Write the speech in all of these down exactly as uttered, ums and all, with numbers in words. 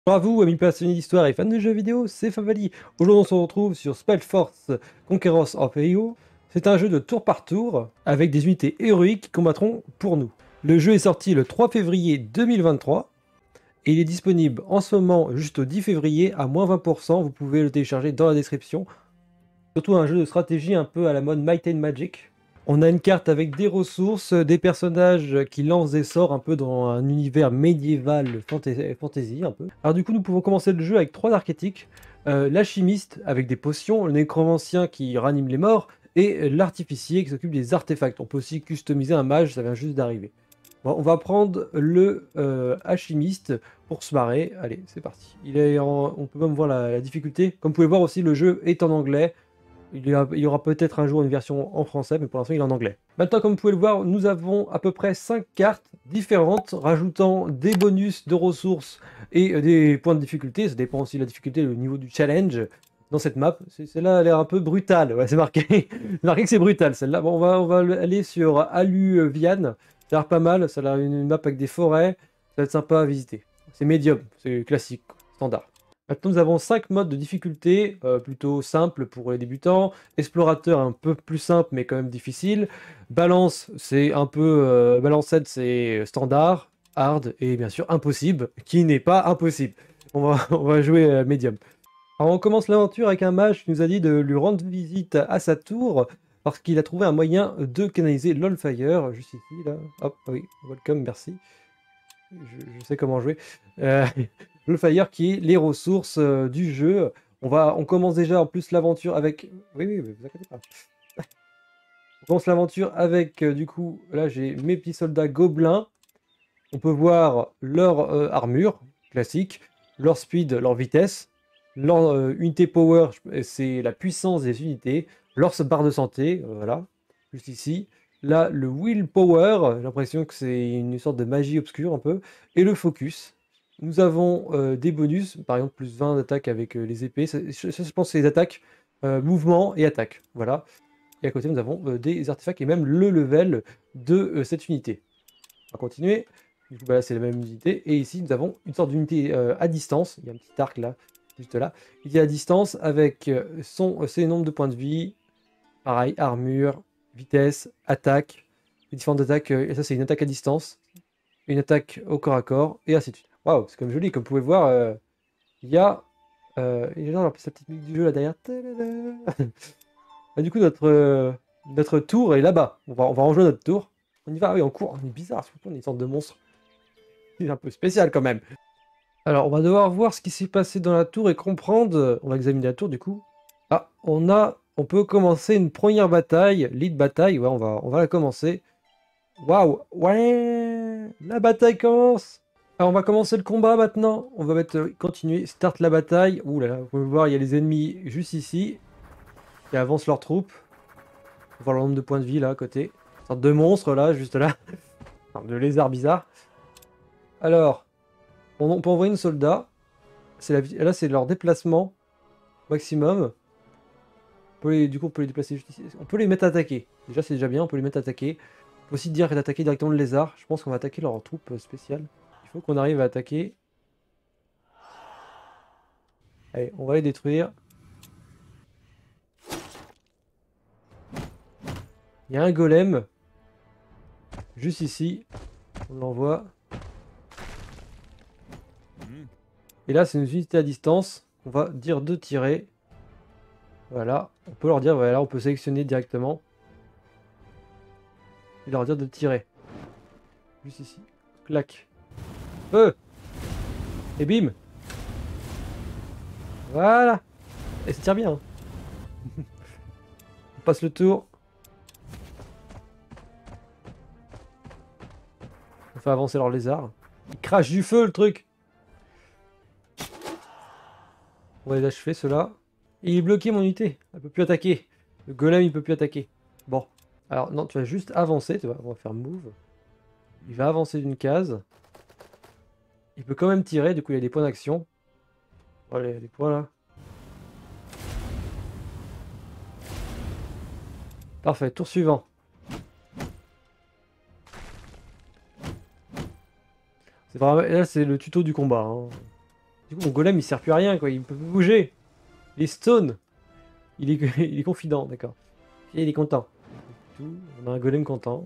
Bonjour à vous, amis passionnés d'histoire et fans de jeux vidéo, c'est Favali. Aujourd'hui, on se retrouve sur Spellforce Conquerors of Eio. C'est un jeu de tour par tour avec des unités héroïques qui combattront pour nous. Le jeu est sorti le trois février deux mille vingt-trois et il est disponible en ce moment jusqu'au dix février à moins vingt pour cent. Vous pouvez le télécharger dans la description. Surtout un jeu de stratégie un peu à la mode Might and Magic. On a une carte avec des ressources, des personnages qui lancent des sorts un peu dans un univers médiéval fantasy, fantasy un peu. Alors du coup, nous pouvons commencer le jeu avec trois archétypes. Euh, l'alchimiste avec des potions, le nécromancien qui ranime les morts, et l'artificier qui s'occupe des artefacts. On peut aussi customiser un mage, ça vient juste d'arriver. Bon, on va prendre le euh, alchimiste pour se marrer. Allez, c'est parti. Il est en- On peut même voir la, la difficulté. Comme vous pouvez voir aussi, le jeu est en anglais. Il y, a- il y aura peut-être un jour une version en français, mais pour l'instant il est en anglais. Maintenant, comme vous pouvez le voir, nous avons à peu près cinq cartes différentes, rajoutant des bonus de ressources et euh, des points de difficulté. Ça dépend aussi de la difficulté, le niveau du challenge dans cette map. C'est- Celle-là a l'air un peu brutale. Ouais, c'est marqué. C'est marqué que c'est brutal celle-là. Bon, on va, on va aller sur Aluvian. Ça a l'air pas mal. Ça a l'air une, une map avec des forêts. Ça va être sympa à visiter. C'est médium, c'est classique, standard. Maintenant, nous avons cinq modes de difficulté, euh, plutôt simples pour les débutants. Explorateur, un peu plus simple, mais quand même difficile. Balance, c'est un peu... Euh, Balanced, c'est standard, hard, et bien sûr impossible, qui n'est pas impossible. On va, on va jouer euh, médium. Alors, on commence l'aventure avec un mage qui nous a dit de lui rendre visite à sa tour, parce qu'il a trouvé un moyen de canaliser l'Allfire, juste ici, là. Hop, ah oui, welcome, merci. Je, je sais comment jouer. Euh, le Fire qui est les ressources euh, du jeu. On va, on commence déjà en plus l'aventure avec. Oui, oui, oui, vous inquiétez pas. On commence l'aventure avec euh, du coup, là j'ai mes petits soldats gobelins. On peut voir leur euh, armure classique, leur speed, leur vitesse, leur euh, unité power, c'est la puissance des unités, leur barre de santé, euh, voilà, juste ici. Là, le willpower, j'ai l'impression que c'est une sorte de magie obscure un peu, et le focus. Nous avons euh, des bonus, par exemple plus vingt d'attaque avec euh, les épées. Ça, ça, je pense, c'est les attaques, euh, mouvement et attaque. Voilà. Et à côté, nous avons euh, des artefacts et même le level de euh, cette unité. On va continuer. Du coup, bah là, c'est la même unité. Et ici, nous avons une sorte d'unité euh, à distance. Il y a un petit arc là, juste là. Il est à distance avec euh, son, euh, ses nombres de points de vie. Pareil, armure, vitesse, attaque. Les différentes attaques. euh, et ça, c'est une attaque à distance. Une attaque au corps à corps. Et ainsi de suite. Waouh, c'est comme joli. Comme vous pouvez voir, euh, il y a. Euh, il y a genre, sa petite musique du jeu là derrière. Tadada. Ah, du coup, notre, euh, notre tour est là-bas. On va, on va rejoindre notre tour. On y va. Ah oui, on court. On est bizarre. Surtout, on est une sorte de monstre. C'est un peu spécial quand même. Alors, on va devoir voir ce qui s'est passé dans la tour et comprendre. On va examiner la tour du coup. Ah, on a, on peut commencer une première bataille, lead bataille. Ouais, on va, on va la commencer. Waouh, ouais, la bataille commence. Alors, on va commencer le combat maintenant. On va mettre euh, continuer, start la bataille. Ouh là là, vous pouvez voir, il y a les ennemis juste ici qui avancent leurs troupes. On va voir le nombre de points de vie là à côté. Une sorte de monstre là, juste là, enfin, de lézard bizarre. Alors, on, on peut envoyer une soldat. C'est la, là, c'est leur déplacement maximum. On peut les, du coup, on peut les déplacer juste ici. On peut les mettre à attaquer. Déjà, c'est déjà bien, on peut les mettre à attaquer. On peut aussi dire d'attaquer directement le lézard. Je pense qu'on va attaquer leur troupe spéciale. Il faut qu'on arrive à attaquer. Allez, on va les détruire. Il y a un golem. Juste ici. On l'envoie. Et là, c'est une unité à distance. On va dire de tirer. Voilà. On peut leur dire, voilà, on peut sélectionner directement. Et leur dire de tirer. Juste ici. Clac. Feu. Et bim. Voilà. Et ça tire bien. Hein. On passe le tour. On fait avancer leur lézard. Il crache du feu le truc. On va les achever ceux-là. Il est bloqué mon unité. Elle peut plus attaquer. Le golem il peut plus attaquer. Bon. Alors non, tu vas juste avancer. Tu vois, on va faire move. Il va avancer d'une case. Il peut quand même tirer. Du coup il y a des points d'action. Allez, des points là. Parfait. Tour suivant. C'est vraiment... Là c'est le tuto du combat. Hein. Du coup, mon golem, il sert plus à rien, quoi. Il peut plus bouger. Il est stone. Il est, il est confident, d'accord. Et il est content. On a un golem content.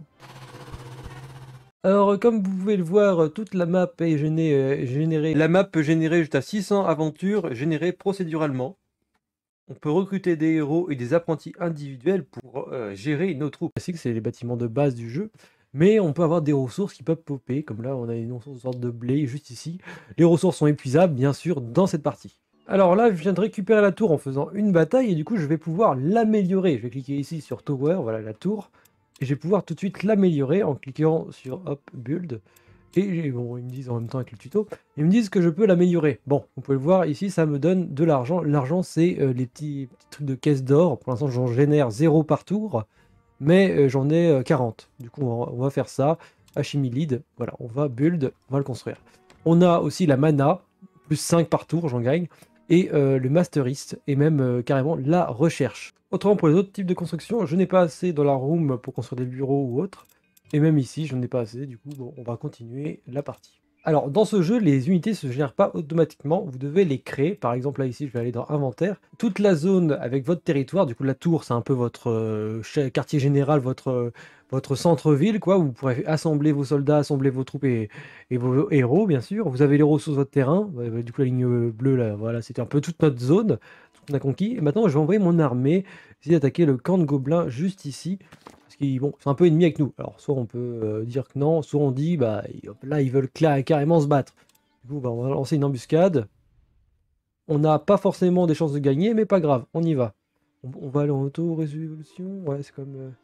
Alors, comme vous pouvez le voir, toute la map est générée. générée. La map peut générer jusqu'à six cents aventures générées procéduralement. On peut recruter des héros et des apprentis individuels pour euh, gérer nos troupes. Classique, c'est les bâtiments de base du jeu. Mais on peut avoir des ressources qui peuvent popper, comme là on a une sorte de blé juste ici. Les ressources sont épuisables, bien sûr, dans cette partie. Alors là, je viens de récupérer la tour en faisant une bataille, et du coup je vais pouvoir l'améliorer. Je vais cliquer ici sur Tower, voilà la tour, et je vais pouvoir tout de suite l'améliorer en cliquant sur Hop, Build. Et bon, ils me disent en même temps avec le tuto, ils me disent que je peux l'améliorer. Bon, vous pouvez le voir, ici ça me donne de l'argent. L'argent c'est euh, les petits, petits trucs de caisse d'or. Pour l'instant j'en génère zéro par tour, mais euh, j'en ai euh, quarante. Du coup on va, on va faire ça. Alchemy Lead, voilà, on va build, on va le construire. On a aussi la mana, plus cinq par tour, j'en gagne. Et euh, le masterist, et même euh, carrément la recherche. Autrement, pour les autres types de construction, je n'ai pas assez dans la room pour construire des bureaux ou autres. Et même ici, je n'en ai pas assez, du coup, bon, on va continuer la partie. Alors, dans ce jeu, les unités ne se génèrent pas automatiquement, vous devez les créer. Par exemple, là, ici, je vais aller dans Inventaire. Toute la zone avec votre territoire, du coup, la tour, c'est un peu votre euh, quartier général, votre, euh, votre centre-ville, quoi. Où vous pourrez assembler vos soldats, assembler vos troupes et, et vos héros, bien sûr. Vous avez les ressources de votre terrain. Ouais, du coup, la ligne bleue, là, voilà, c'était un peu toute notre zone, tout qu'on a conquis. Et maintenant, je vais envoyer mon armée, essayer d'attaquer le camp de gobelins juste ici. Parce qu'ils bon, sont un peu ennemis avec nous. Alors, soit on peut euh, dire que non, soit on dit, bah, hop, là, ils veulent carrément se battre. Du coup, bah, on va lancer une embuscade. On n'a pas forcément des chances de gagner, mais pas grave, on y va. On, on va aller en auto-résolution. Ouais, c'est comme euh,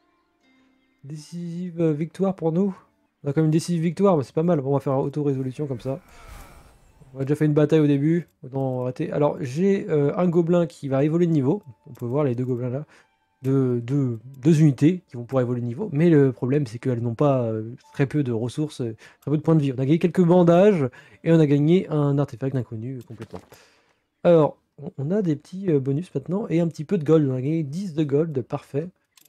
décisive euh, victoire pour nous. On a quand même une décisive victoire, mais c'est pas mal. Bon, on va faire auto-résolution comme ça. On a déjà fait une bataille au début. Autant arrêter. Alors, j'ai euh, un gobelin qui va évoluer de niveau. On peut voir les deux gobelins là. De, de- deux unités qui vont pouvoir évoluer de niveau, mais le problème c'est qu'elles n'ont pas euh, très peu de ressources, euh, très peu de points de vie. On a gagné quelques bandages et on a gagné un artefact inconnu euh, complètement. Alors, on, on a des petits euh, bonus maintenant et un petit peu de gold. On a gagné dix de gold, parfait.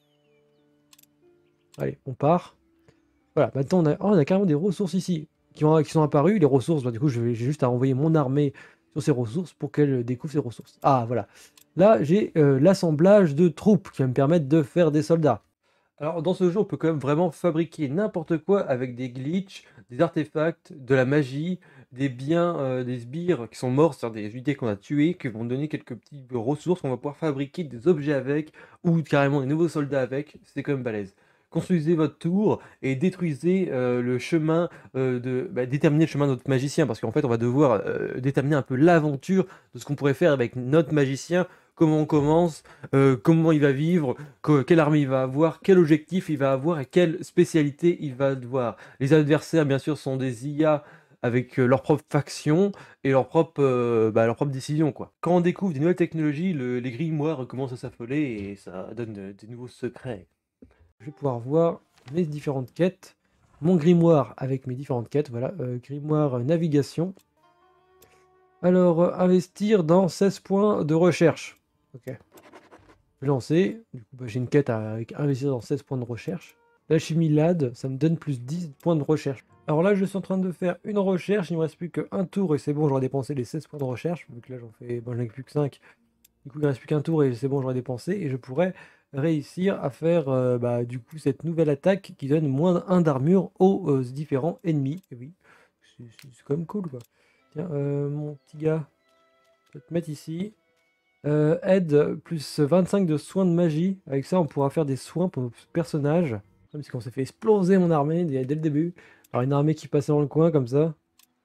Allez, on part. Voilà, maintenant on a, oh, on a carrément des ressources ici qui, ont- qui sont apparues. Les ressources, bah, du coup, je vais- j'ai juste à envoyer mon armée sur ces ressources pour qu'elle découvre ces ressources. Ah, voilà. Là, j'ai euh, l'assemblage de troupes qui va me permettre de faire des soldats. Alors, dans ce jeu, on peut quand même vraiment fabriquer n'importe quoi avec des glitches, des artefacts, de la magie, des biens, euh, des sbires qui sont morts, c'est-à-dire des unités qu'on a tuées, qui vont donner quelques petites ressources qu'on va pouvoir fabriquer des objets avec, ou carrément des nouveaux soldats avec. C'est quand même balèze. Construisez votre tour et détruisez euh, le chemin euh, de... Bah, déterminer le chemin de notre magicien, parce qu'en fait, on va devoir euh, déterminer un peu l'aventure de ce qu'on pourrait faire avec notre magicien, comment on commence, euh, comment il va vivre, que- quelle armée il va avoir, quel objectif il va avoir et quelle spécialité il va devoir. Les adversaires, bien sûr, sont des I A avec euh, leurs propres factions et leurs propres, euh, bah, leurs propres décisions, quoi. Quand on découvre des nouvelles technologies, le- les grimoires commencent à s'affoler et ça donne de- des nouveaux secrets. Je vais pouvoir voir mes différentes quêtes. Mon grimoire avec mes différentes quêtes, voilà, euh, grimoire euh, navigation. Alors, euh, investir dans seize points de recherche. Ok. Je vais lancer. Du coup, bah, j'ai une quête à, avec investir dans seize points de recherche. L'alchimie L A D, ça me donne plus dix points de recherche. Alors là, je suis en train de faire une recherche. Il ne me reste plus qu'un tour et c'est bon, j'aurai dépensé les seize points de recherche. Vu que là, j'en fais. Bon, j'en ai plus que cinq. Du coup, il ne reste plus qu'un tour et c'est bon, j'aurai dépensé. Et je pourrais réussir à faire euh, bah, du coup cette nouvelle attaque qui donne moins un d'armure aux euh, différents ennemis. Et oui, c'est c'est quand même cool quoi. Tiens, euh, mon petit gars, je vais te mettre ici. Euh, aide plus vingt-cinq de soins de magie. Avec ça, on pourra faire des soins pour nos personnages. Comme si on s'est fait exploser mon armée dès, dès le début. Alors, une armée qui passait dans le coin comme ça.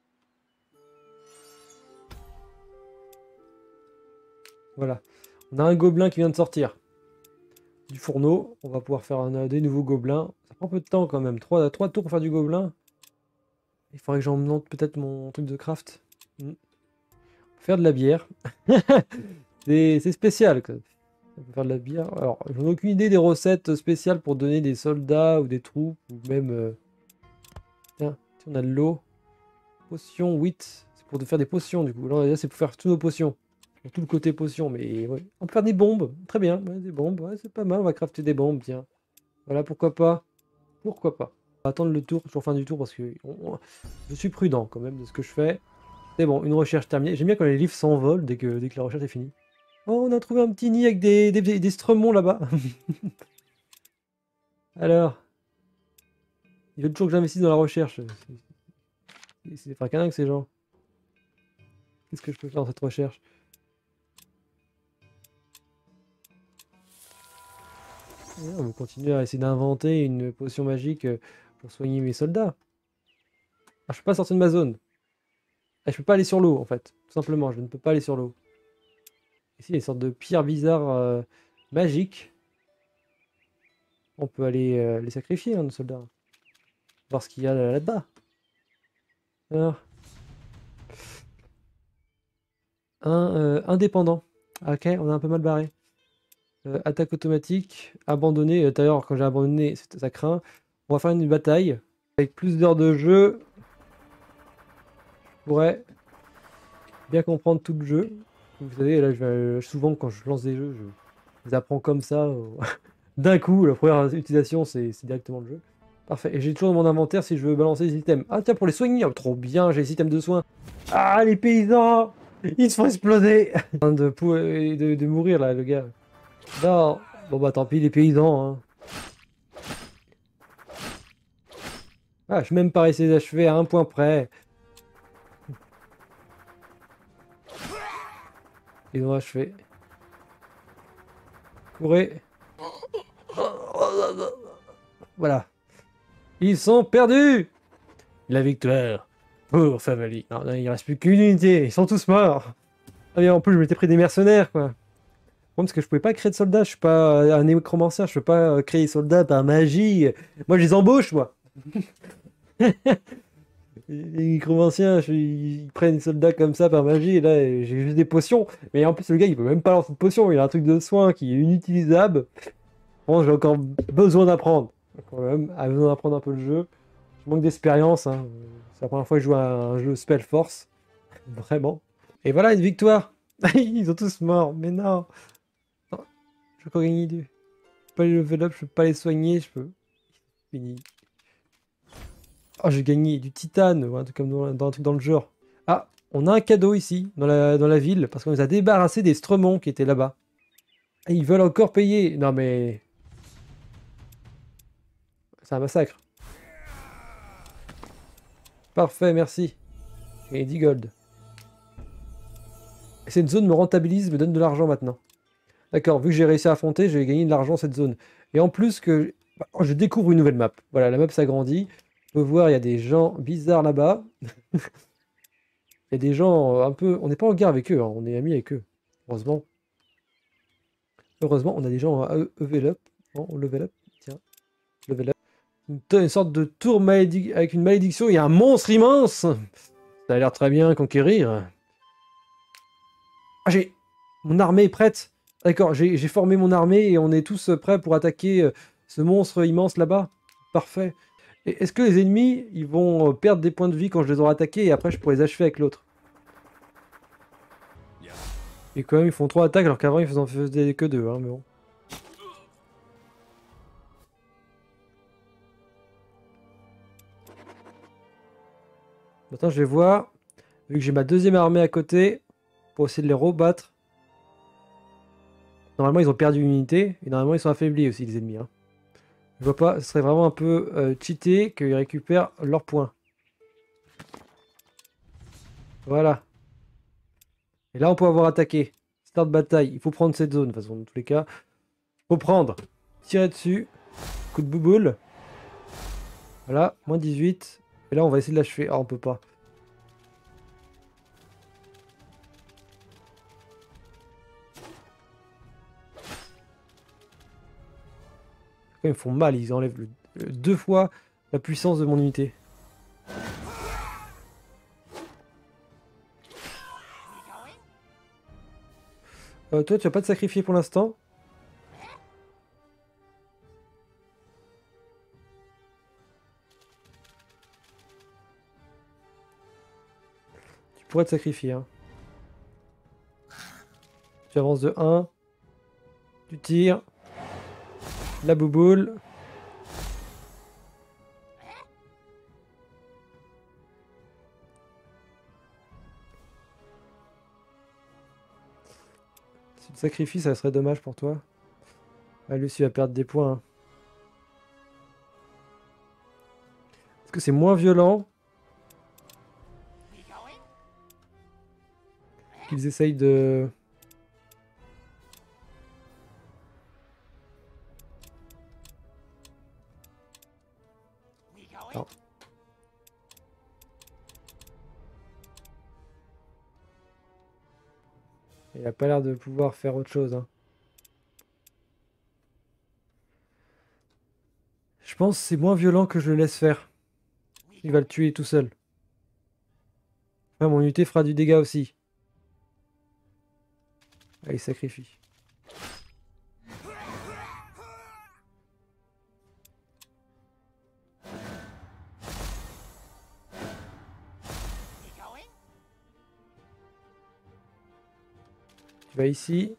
Voilà. On a un gobelin qui vient de sortir du fourneau. On va pouvoir faire un, des nouveaux gobelins. Ça prend un peu de temps quand même. Trois, trois tours pour faire du gobelin. Il faudrait que j'en monte peut-être mon truc de craft. Hmm. Faire de la bière. C'est c'est spécial quoi. On peut faire de la bière. Alors, j'en ai aucune idée des recettes spéciales pour donner des soldats ou des troupes, ou même... euh, Tiens, on a de l'eau. Potion huit. C'est pour faire des potions, du coup. Là, là, c'est pour faire tous nos potions. Pour tout le côté potion, mais ouais. On peut faire des bombes. Très bien, ouais, des bombes. Ouais, c'est pas mal, on va crafter des bombes, tiens. Voilà, pourquoi pas. Pourquoi pas. On va attendre le tour, toujours fin du tour, parce que on- on- je suis prudent, quand même, de ce que je fais. C'est bon, une recherche terminée. J'aime bien quand les livres s'envolent dès que, dès que la recherche est finie. Oh, on a trouvé un petit nid avec des, des, des, des stremons là-bas. Alors, il veut toujours que j'investisse dans la recherche. C'est pas canin que ces gens. Qu'est-ce que je peux faire dans cette recherche? Et on va continuer à essayer d'inventer une potion magique euh, pour soigner mes soldats. Ah, je peux pas sortir de ma zone. Ah, je peux pas aller sur l'eau en fait. Tout simplement, je ne peux pas aller sur l'eau. Ici, il y a une sorte de pierre bizarre euh, magique. On peut aller euh, les sacrifier, hein, nos soldats. Voir ce qu'il y a là-bas. Alors. Un euh, indépendant. Ok, on a un peu mal barré. Euh, attaque automatique. Abandonné. Euh, D'ailleurs, quand j'ai abandonné, ça craint. On va faire une bataille. Avec plus d'heures de jeu. Je pourrais bien comprendre tout le jeu. Vous savez, là, je vais, souvent, quand je lance des jeux, je, je les apprends comme ça. euh, D'un coup, la première utilisation, c'est directement le jeu. Parfait. Et j'ai toujours dans mon inventaire si je veux balancer des items. Ah tiens, pour les soigner. Oh, trop bien, j'ai les items de soins. Ah, les paysans! Ils se font exploser! de, pou- de, de mourir, là, le gars. Non. Bon, bah tant pis, les paysans. Hein. Ah, je suis même pas réussi d'achever à un point près. Ils ont achevé. Courez. Voilà. Ils sont perdus! La victoire. Pour Favali. Non, non, il reste plus qu'une unité. Ils sont tous morts. Ah, mais en plus, je m'étais pris des mercenaires, quoi. Bon, parce que je pouvais pas créer de soldats. Je suis pas un nécromancien. Je peux pas créer des soldats par magie. Moi, je les embauche, moi. Les nécromanciens, je- ils prennent des soldats comme ça par magie. Et là, j'ai juste des potions. Mais en plus, le gars, il peut même pas lancer de potion. Il a un truc de soin qui est inutilisable. Bon, j'ai encore besoin d'apprendre. Quand même, a besoin d'apprendre un peu le jeu. Je manque d'expérience. Hein. C'est la première fois que je joue à un jeu Spell Force. Vraiment. Et voilà, une victoire. Ils sont tous morts. Mais non. Non, je peux encore gagner du. Je peux pas les level up, je peux pas les soigner, je peux. Fini. Oh, j'ai gagné du titane, ou un truc comme dans, dans un truc dans le genre. Ah, on a un cadeau ici, dans la, dans la ville, parce qu'on nous a débarrassé des stremons qui étaient là-bas. Et ils veulent encore payer. Non mais... C'est un massacre. Parfait, merci. J'ai dix gold. Et cette zone me rentabilise, me donne de l'argent maintenant. D'accord, vu que j'ai réussi à affronter, j'ai gagné de l'argent cette zone. Et en plus que... Oh, je découvre une nouvelle map. Voilà, la map s'agrandit. On peut voir, il y a des gens bizarres là-bas. Il y a des gens euh, un peu... On n'est pas en guerre avec eux, hein, on est amis avec eux. Heureusement. Heureusement, on a des gens à e- level up. Non, on level up. Tiens, level up. Une, to- une sorte de tour malédic avec une malédiction. Il y a un monstre immense. Ça a l'air très bien conquérir. Ah, j'ai... Mon armée est prête. D'accord, j'ai j'ai formé mon armée et on est tous prêts pour attaquer euh, ce monstre immense là-bas. Parfait. Et est-ce que les ennemis, ils vont euh, perdre des points de vie quand je les aurai attaqués et après je pourrai les achever avec l'autre? Et quand même, ils font trois attaques alors qu'avant ils en faisaient que deux, hein, mais bon. Maintenant, je vais voir, vu que j'ai ma deuxième armée à côté, pour essayer de les rebattre. Normalement, ils ont perdu une unité, et normalement, ils sont affaiblis aussi, les ennemis. Hein. Je vois pas, ce serait vraiment un peu euh, cheaté qu'ils récupèrent leurs points. Voilà. Et là, on peut avoir attaqué. Start bataille. Il faut prendre cette zone, de toute façon, dans tous les cas. Faut prendre. Tirer dessus. Coup de bouboule. Voilà, moins dix-huit. Et là, on va essayer de l'achever. Ah, on peut pas. Ils me font mal, ils enlèvent le- le- deux fois la puissance de mon unité. Euh, toi, tu vas pas te sacrifier pour l'instant? Tu pourrais te sacrifier. Hein. Tu avances de un. Tu tires. La bouboule. Si tu te sacrifies, ça serait dommage pour toi. Ah, Lucie va perdre des points. Hein. Est-ce que c'est moins violent qu'ils essayent de... Non. Il a pas l'air de pouvoir faire autre chose. Hein. Je pense que c'est moins violent que je le laisse faire. Il va le tuer tout seul. Ah, mon U T fera du dégât aussi. Ah, il sacrifie. Tu vas ici.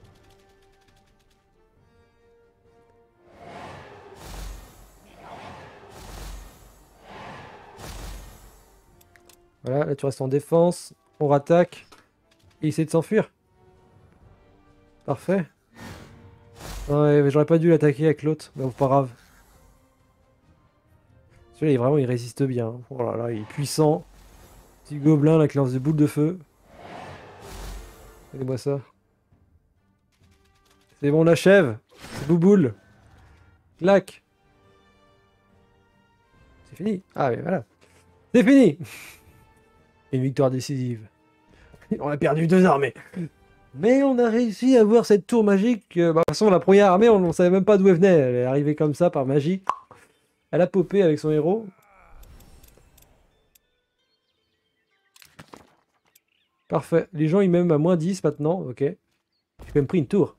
Voilà, là tu restes en défense. On rattaque. Et il essaie de s'enfuir. Parfait. Ouais, mais j'aurais pas dû l'attaquer avec l'autre. Mais bon, pas grave. Celui-là, il, vraiment, il résiste bien. Oh là là, il est puissant. Petit gobelin là qui lance des boules de feu. Regardez-moi ça. C'est bon, on achève. C'est bouboule. Clac. C'est fini. Ah, mais voilà. C'est fini. Une victoire décisive. On a perdu deux armées. Mais on a réussi à avoir cette tour magique. Euh, bah, de toute façon, la première armée, on ne savait même pas d'où elle venait. Elle est arrivée comme ça, par magie. Elle a popé avec son héros. Parfait. Les gens, ils m'aiment à moins dix maintenant. Ok. J'ai quand même pris une tour.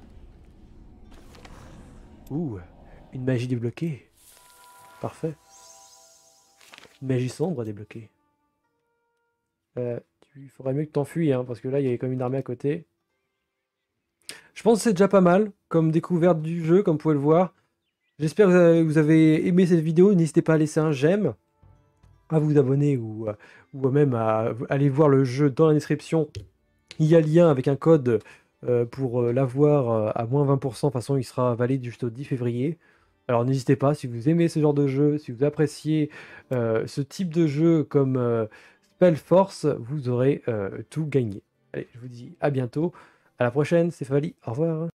Ouh. Une magie débloquée. Parfait. Une magie sombre débloquée. Euh, il faudrait mieux que t'enfuis, hein, parce que là, il y avait comme une armée à côté. Je pense que c'est déjà pas mal, comme découverte du jeu, comme vous pouvez le voir. J'espère que vous avez aimé cette vidéo. N'hésitez pas à laisser un j'aime, à vous abonner ou, ou même à aller voir le jeu dans la description. Il y a le lien avec un code euh, pour l'avoir à moins vingt pour cent. De toute façon, il sera valide jusqu'au dix février. Alors n'hésitez pas, si vous aimez ce genre de jeu, si vous appréciez euh, ce type de jeu comme euh, Spellforce, vous aurez euh, tout gagné. Allez, je vous dis à bientôt. À la prochaine, c'est Favali. Au revoir.